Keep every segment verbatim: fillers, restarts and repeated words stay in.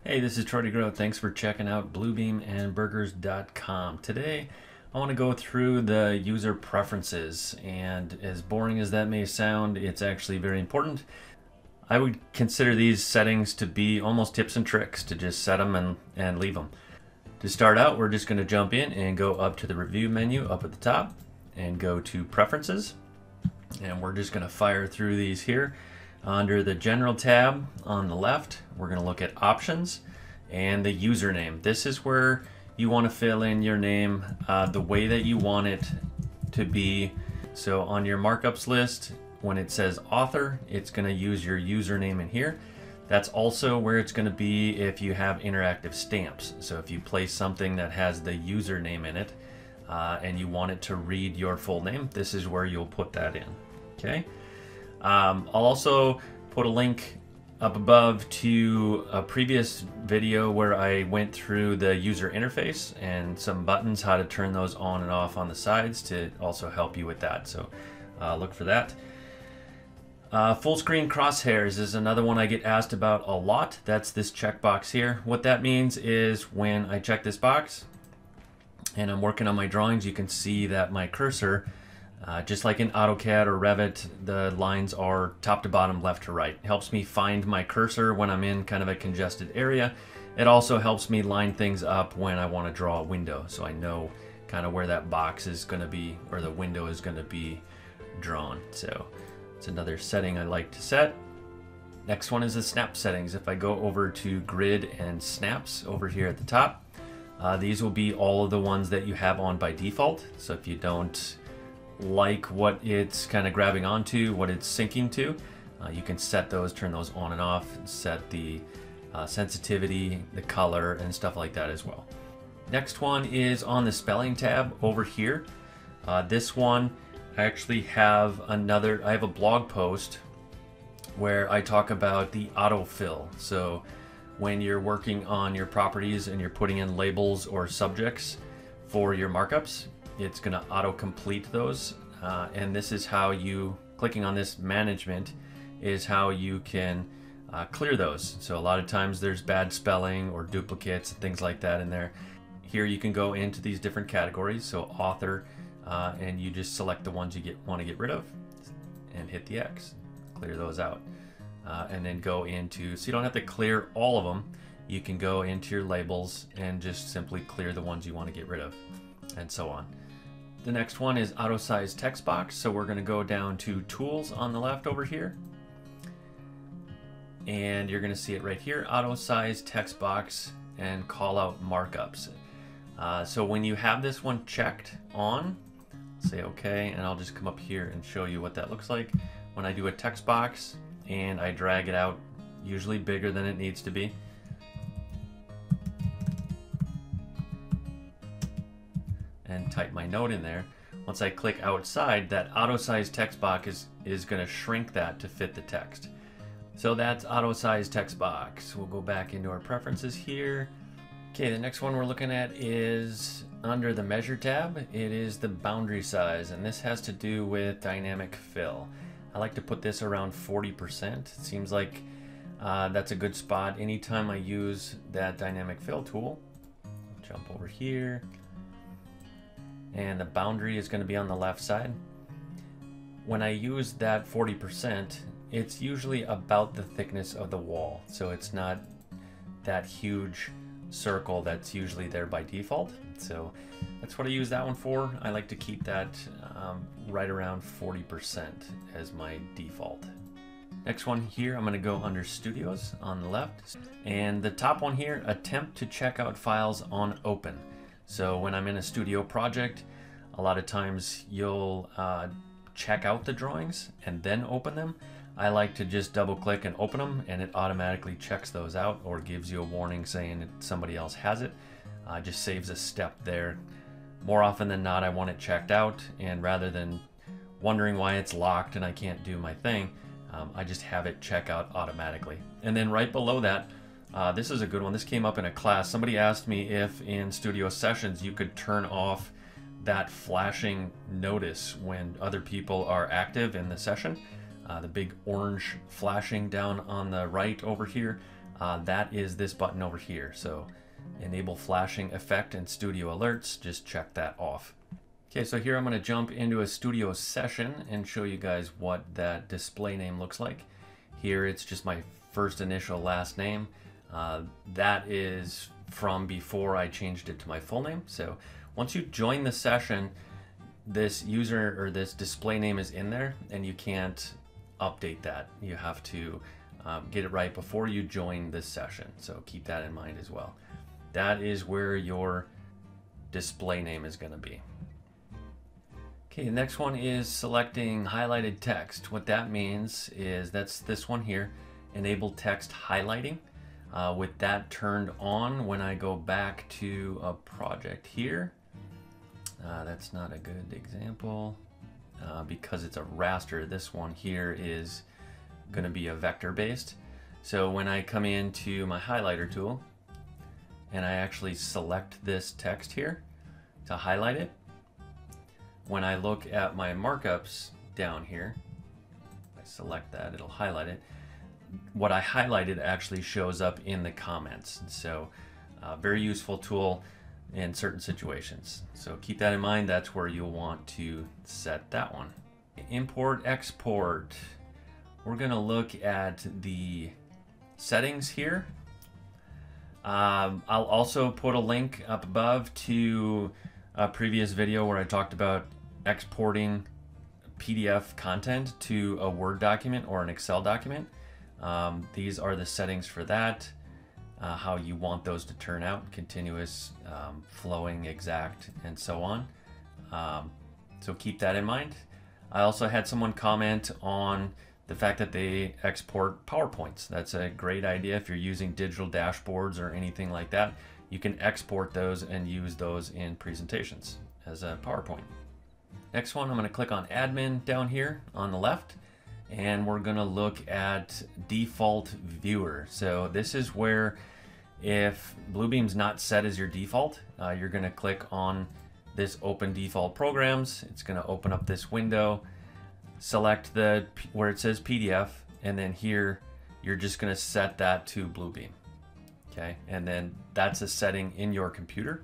Hey, this is Troy DeGroat. Thanks for checking out bluebeam and burgers dot com. Today, I want to go through the user preferences, and as boring as that may sound, it's actually very important. I would consider these settings to be almost tips and tricks, to just set them and, and leave them. To start out, we're just going to jump in and go up to the review menu up at the top and go to preferences. And we're just going to fire through these here. Under the General tab on the left, we're going to look at Options and the username. This is where you want to fill in your name uh, the way that you want it to be. So on your markups list, when it says author, it's going to use your username in here. That's also where it's going to be if you have interactive stamps. So if you place something that has the username in it uh, and you want it to read your full name, this is where you'll put that in. Okay. Um, I'll also put a link up above to a previous video where I went through the user interface and some buttons, how to turn those on and off on the sides to also help you with that. So uh, look for that. Uh, full screen crosshairs is another one I get asked about a lot. That's this checkbox here. What that means is when I check this box and I'm working on my drawings, you can see that my cursor, Uh, just like in AutoCAD or Revit, the lines are top to bottom, left to right. It helps me find my cursor when I'm in kind of a congested area. It also helps me line things up when I want to draw a window, so I know kind of where that box is going to be, or the window is going to be drawn. So it's another setting I like to set. Next one is the snap settings. If I go over to grid and snaps over here at the top, uh, these will be all of the ones that you have on by default. So if you don't like what it's kind of grabbing onto, what it's syncing to, uh, you can set those, turn those on and off, set the uh, sensitivity, the color, and stuff like that as well. Next one is on the spelling tab over here. Uh, this one, I actually have another, I have a blog post where I talk about the autofill. So when you're working on your properties and you're putting in labels or subjects for your markups, it's going to auto-complete those, uh, and this is how you, clicking on this management, is how you can uh, clear those. So a lot of times there's bad spelling or duplicates and things like that in there. Here you can go into these different categories, so author, uh, and you just select the ones you get want to get rid of and hit the X, clear those out, uh, and then go into, so you don't have to clear all of them, you can go into your labels and just simply clear the ones you want to get rid of, and so on. The next one is Autosize Textbox. So we're going to go down to Tools on the left over here. And you're going to see it right here, Autosize Textbox, and call out markups. Uh, so when you have this one checked on, say OK, and I'll just come up here and show you what that looks like. When I do a text box and I drag it out, usually bigger than it needs to be, and type my note in there. Once I click outside, that Autosize text box is, is going to shrink that to fit the text. So that's Autosize text box. We'll go back into our preferences here. Okay, the next one we're looking at is under the Measure tab. It is the boundary size, and this has to do with dynamic fill. I like to put this around forty percent. It seems like uh, that's a good spot. Anytime I use that dynamic fill tool, jump over here, and the boundary is going to be on the left side. When I use that forty percent, it's usually about the thickness of the wall, so it's not that huge circle that's usually there by default. So that's what I use that one for. I like to keep that um, right around forty percent as my default. Next one here, I'm going to go under Studios on the left, and the top one here, attempt to check out files on open. So when I'm in a studio project, a lot of times you'll uh, check out the drawings and then open them. I like to just double click and open them, and it automatically checks those out or gives you a warning saying that somebody else has it. Uh, just saves a step there. More often than not, I want it checked out, and rather than wondering why it's locked and I can't do my thing, um, I just have it check out automatically. And then right below that, Uh, this is a good one. This came up in a class. Somebody asked me if in studio sessions you could turn off that flashing notice when other people are active in the session. Uh, the big orange flashing down on the right over here. uh, that is this button over here. So enable flashing effect and studio alerts, just check that off. Okay, so here I'm going to jump into a studio session and show you guys what that display name looks like. Here it's just my first initial last name. Uh, that is from before I changed it to my full name. So once you join the session, this user or this display name is in there and you can't update that. You have to um, get it right before you join this session. So keep that in mind as well. That is where your display name is going to be. Okay, the next one is selecting highlighted text. What that means is that's this one here, enable text highlighting. Uh, with that turned on, when I go back to a project here, uh, that's not a good example uh, because it's a raster. This one here is going to be a vector based. So when I come into my highlighter tool and I actually select this text here to highlight it, when I look at my markups down here, I select that, it'll highlight it. What I highlighted actually shows up in the comments. So uh, very useful tool in certain situations. So keep that in mind. That's where you'll want to set that one. Import, export. We're gonna look at the settings here. Um, I'll also put a link up above to a previous video where I talked about exporting P D F content to a Word document or an Excel document. Um, these are the settings for that, uh, how you want those to turn out, continuous, um, flowing, exact, and so on. Um, so keep that in mind. I also had someone comment on the fact that they export PowerPoints. That's a great idea if you're using digital dashboards or anything like that. You can export those and use those in presentations as a PowerPoint. Next one, I'm going to click on Admin down here on the left, and we're going to look at Default Viewer. So this is where if Bluebeam's not set as your default, uh, you're going to click on this Open Default Programs. It's going to open up this window, select the where it says P D F, and then here you're just going to set that to Bluebeam. Okay, and then that's a setting in your computer,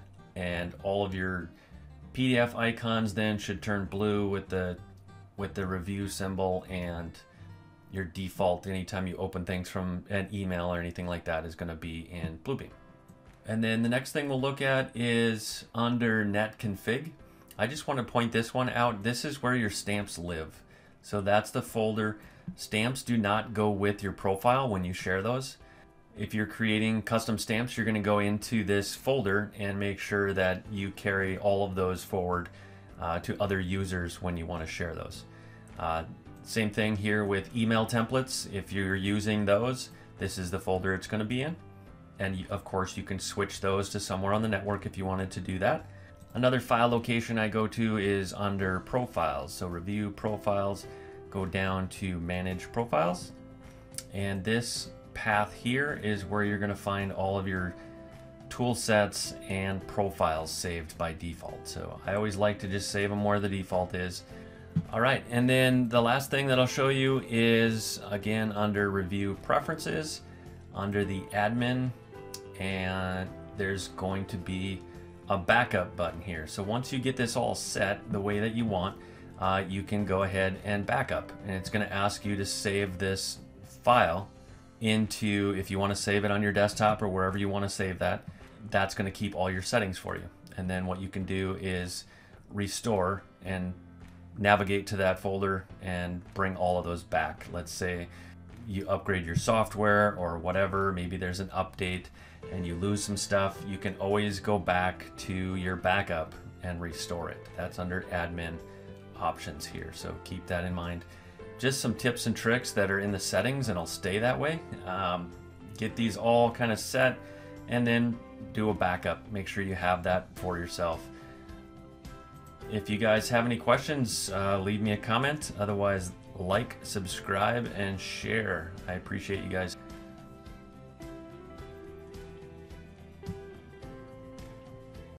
and all of your P D F icons then should turn blue with the with the review symbol, and your default anytime you open things from an email or anything like that is going to be in Bluebeam. And then the next thing we'll look at is under net config. I just want to point this one out. This is where your stamps live. So that's the folder. Stamps do not go with your profile when you share those. If you're creating custom stamps, you're going to go into this folder and make sure that you carry all of those forward uh, to other users when you want to share those. Uh, same thing here with email templates. If you're using those, this is the folder it's going to be in. And you, of course, you can switch those to somewhere on the network if you wanted to do that. Another file location I go to is under Profiles. So Review Profiles, go down to Manage Profiles. And this path here is where you're going to find all of your tool sets and profiles saved by default. So I always like to just save them where the default is. All right, and then the last thing that I'll show you is again under Review Preferences, under the Admin, and there's going to be a backup button here. So once you get this all set the way that you want, uh, you can go ahead and backup, and it's going to ask you to save this file into, if you want to save it on your desktop or wherever you want to save that, that's going to keep all your settings for you. And then what you can do is restore and navigate to that folder and bring all of those back. Let's say you upgrade your software or whatever, maybe there's an update and you lose some stuff, you can always go back to your backup and restore it. That's under Admin Options here, so keep that in mind. Just some tips and tricks that are in the settings, and I'll stay that way. Um, get these all kind of set and then do a backup. Make sure you have that for yourself. If you guys have any questions, uh, leave me a comment. Otherwise, like, subscribe, and share. I appreciate you guys.